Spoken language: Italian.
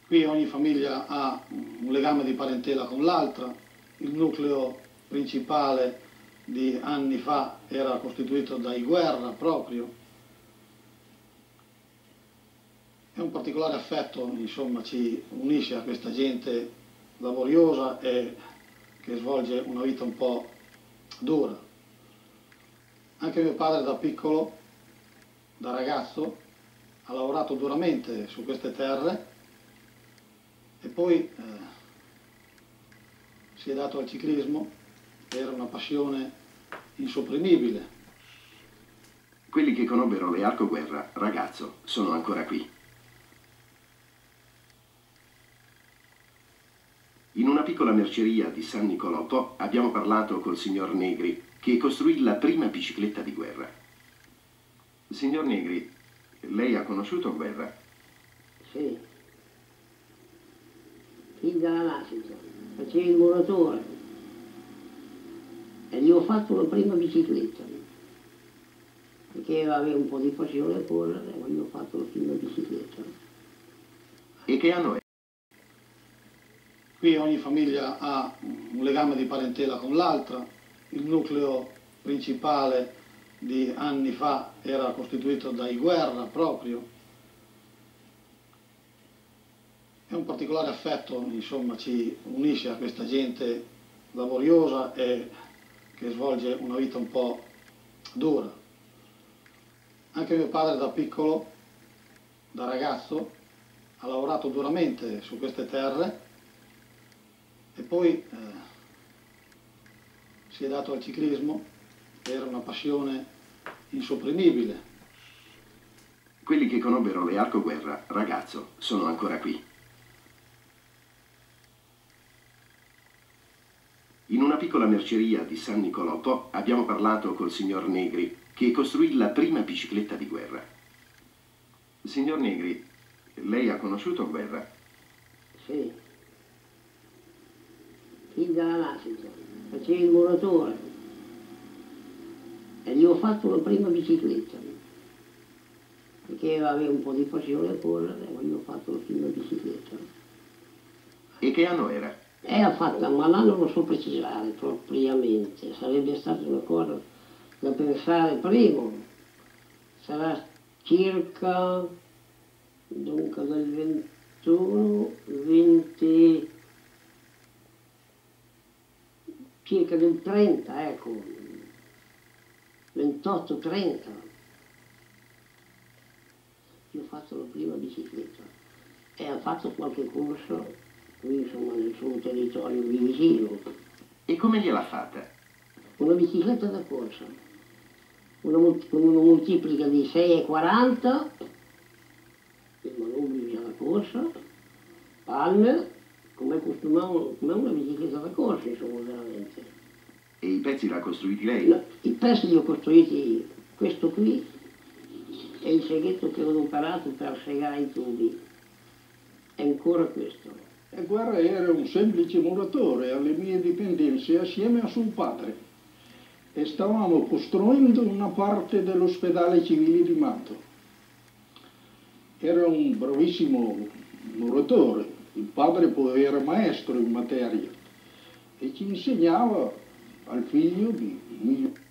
Qui ogni famiglia ha un legame di parentela con l'altra, il nucleo principale di anni fa era costituito dai Guerra proprio, e un particolare affetto, insomma, ci unisce a questa gente laboriosa e che svolge una vita un po' dura. Anche mio padre da piccolo, da ragazzo, ha lavorato duramente su queste terre e poi si è dato al ciclismo, che era una passione insopprimibile. Quelli che conobbero Learco Guerra, ragazzo, sono ancora qui. In una piccola merceria di San Nicolò Po abbiamo parlato col signor Negri, che costruì la prima bicicletta di guerra. Signor Negri, lei ha conosciuto Guerra? Sì. Fin dalla nascita. Facevo il muratore. E gli ho fatto la prima bicicletta. Perché avevo un po' di passione a correre e gli ho fatto la prima bicicletta. E che anno è? Qui ogni famiglia ha un legame di parentela con l'altra, il nucleo principale di anni fa era costituito dai Guerra proprio, e un particolare affetto, insomma, ci unisce a questa gente laboriosa e che svolge una vita un po' dura. Anche mio padre da piccolo, da ragazzo, ha lavorato duramente su queste terre e poi si è dato al ciclismo, che era una passione insopprimibile. Quelli che conobbero Learco Guerra, ragazzo, sono ancora qui. In una piccola merceria di San Nicolò Po abbiamo parlato col signor Negri, che costruì la prima bicicletta di guerra. Signor Negri, lei ha conosciuto Guerra? Sì. Fin dalla nascita. Facevo il muratore. E gli ho fatto la prima bicicletta. Perché avevo un po' di passione a correre e gli ho fatto la prima bicicletta. E che anno era? Era fatta, ma l'anno non so precisare propriamente. Sarebbe stata una cosa da pensare primo. Sarà circa, dunque, del 21, 20, circa del 30, ecco, 28, 30. Io ho fatto la prima bicicletta e ho fatto qualche corso qui, insomma, nel suo territorio vicino. E come gliel'ha fatta? Una bicicletta da corsa, con una moltiplica di 6,40, il manubrio da corsa, palme, come una bicicletta da corsa, insomma, veramente. E i pezzi l'ha costruiti lei? No, i pezzi li ho costruiti io. Questo qui è il seghetto che ho adoperato per segare i tubi. È ancora questo. E Guerra era un semplice muratore alle mie dipendenze assieme a suo padre e stavamo costruendo una parte dell'ospedale civile di Mato. Era un bravissimo muratore, il padre poi era maestro in materia e ci insegnava al figlio di